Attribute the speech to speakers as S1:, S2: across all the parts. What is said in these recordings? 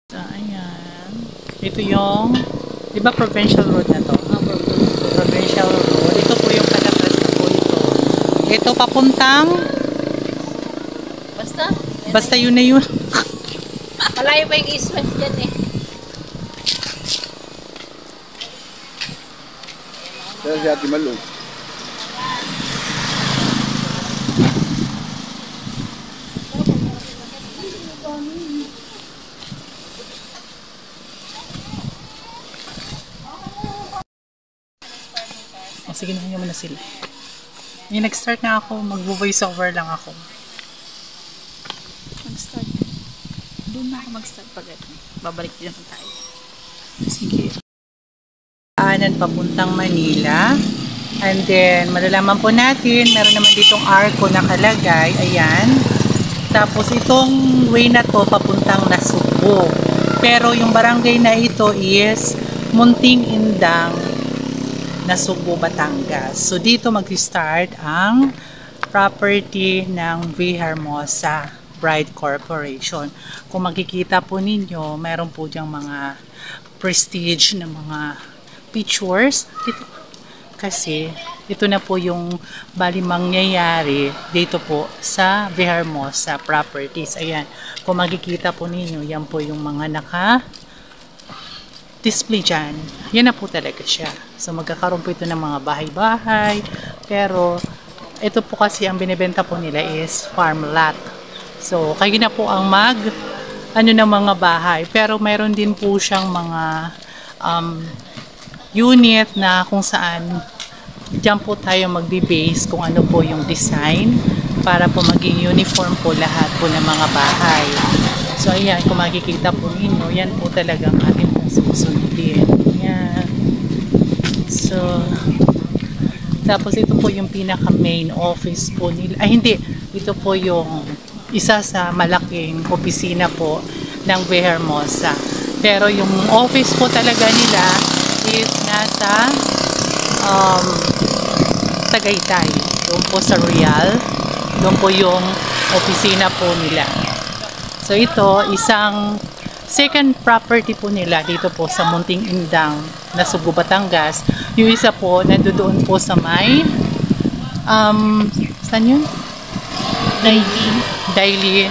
S1: So, ayan. Ito yung, di ba provincial road na to? Provincial road. Ito po yung kalabas na po ito. Ito papuntang, basta yun na yun.
S2: Malayo pa yung east-west dyan eh.
S3: Kaya si Ate Malu.
S1: O, sige na, mo na sila. Yung nag-start na ako, mag-voice over lang ako.
S2: Mag-start. Doon na ako mag-start pag babalik din naman tayo.
S1: Sige. Anan papuntang Manila. And then, malalaman po natin, meron naman ditong arko nakalagay. Ayan. Tapos, itong way na to, papuntang Nasugbo. Pero, yung barangay na ito is Munting Indang, Nasugbo, Batangas. So, dito mag-start ang property ng V. Hermosa Bride Corporation. Kung makikita po ninyo, meron po diyang mga prestige na mga pictures. Kasi ito na po yung bali mangyayari dito po sa V. Hermosa Properties. Ayan, kung makikita po ninyo, yan po yung mga naka-display dyan. Yan na po talaga siya. So magkakaroon po ito ng mga bahay-bahay. Pero ito po kasi ang binibenta po nila is farm lot. So kayo na po ang ng mga bahay. Pero mayroon din po siyang mga unit na kung saan diyan po tayo magbe-base kung ano po yung design para po maging uniform po lahat po ng mga bahay. So ayan, kung makikita po ninyo, yan po talagang atin pong susundin. Ayan. So, tapos ito po yung pinaka main office po nila. Ay hindi, ito po yung isa sa malaking opisina po ng V. Hermosa. Pero yung office po talaga nila is nasa Tagaytay. Doon po sa Real. Doon po yung opisina po nila. So ito, isang second property po nila dito po sa Munting Indang, Nasugbo, Batangas. Yung isa po, nandoon po sa may saan yun? Dailin.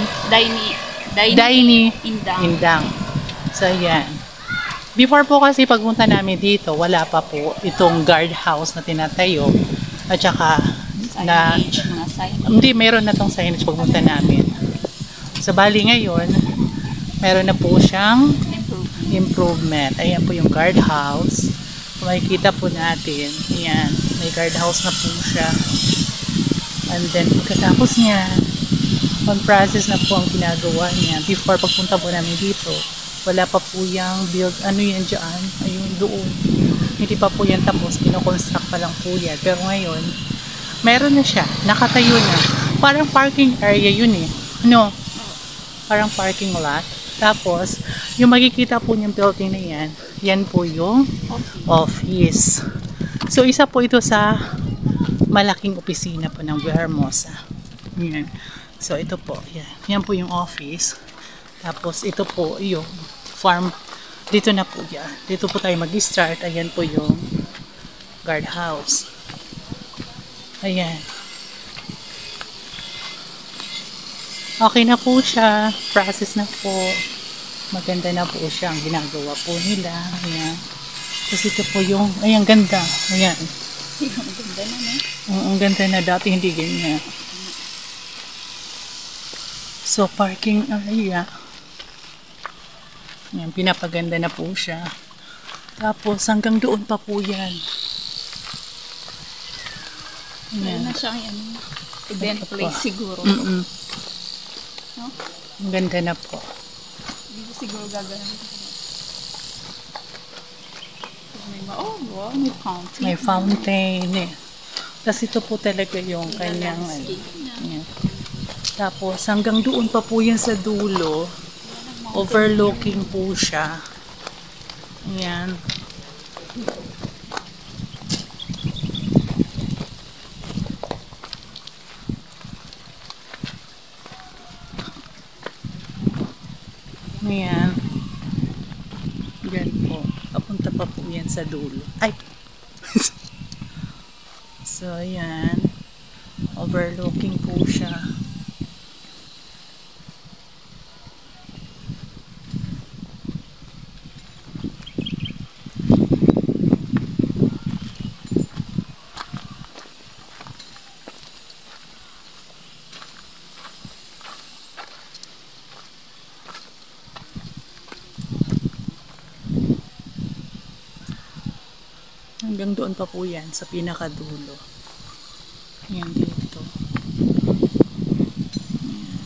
S1: Indang. So ayan. Before po kasi pagpunta namin dito, wala pa po itong guardhouse na tinatayo. At saka, hindi, meron na tong signage pagpunta namin. So, bali ngayon, meron na po siyang improvement. Ayan po yung guardhouse. Kung makikita po natin, ayan, may guardhouse na po siya. And then, pagkatapos niya, on-process na po ang ginagawa niya. Before pagpunta po namin dito, wala pa po yung build, ano yan dyan, ayun doon. Hindi pa po yan tapos, kinoconstruct pa lang po yan. Pero ngayon, meron na siya, nakatayo na. Parang parking area yun eh. Ano? Parang parking lot. Tapos, yung makikita po yung building na yan, yan po yung office. So, isa po ito sa malaking opisina po ng V. Hermosa. Yan. So, ito po, yan. Yan po yung office. Tapos, ito po yung farm. Dito na po yan. Dito po tayo mag-start. Ayan po yung guardhouse. Ayan. Okay na po siya. Process na po. Maganda na po siya ang ginagawa po nila. Ayan. Tapos ito po yung, ayan, ganda. Ayan.
S2: Ang ganda na, no?
S1: Ang ganda na. Dati hindi ganyan. So, parking area. Ayan, pinapaganda na po siya. Tapos, hanggang doon pa po yan.
S2: Ayan na siya, ano, event place siguro. No?
S1: Ang ganda na po.
S2: Hindi siguro gagawin. Oh, wow, may fountain.
S1: May fountain eh. Tapos ito po talaga yung kanyang ayan. Tapos hanggang doon pa po yan sa dulo. Overlooking po siya. Ayan. Ayan. Yan po. Papunta pa po yan sa dulo. Ay! So, ayan. Overlooking po siya. Hanggang doon pa po yan sa pinakadulo. Yan dito. Yan.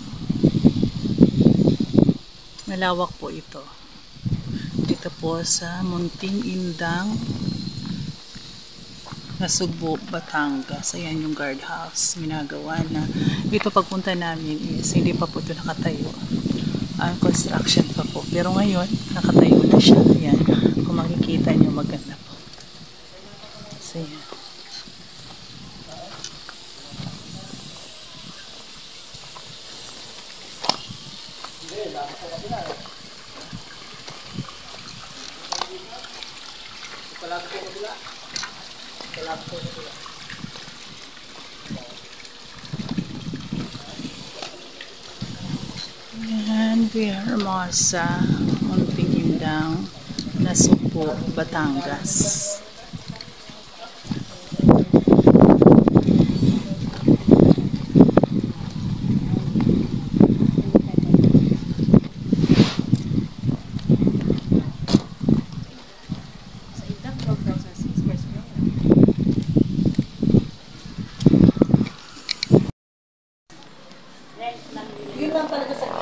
S1: Malawak po ito. Dito po sa Munting Indang, Nasugbo, Batangas. Ayan yung guardhouse. Ginagawa na. Dito pagpunta namin is hindi pa po ito nakatayo. Ang construction pa po. Pero ngayon, nakatayo na siya. Ayan. Kung makikita nyo, maganda po. So, yan. Yan, Via Hermosa, Munting Indang, Nasugbo, Batangas.
S2: Sa itang 12,006 per square.
S1: Yun lang talaga sa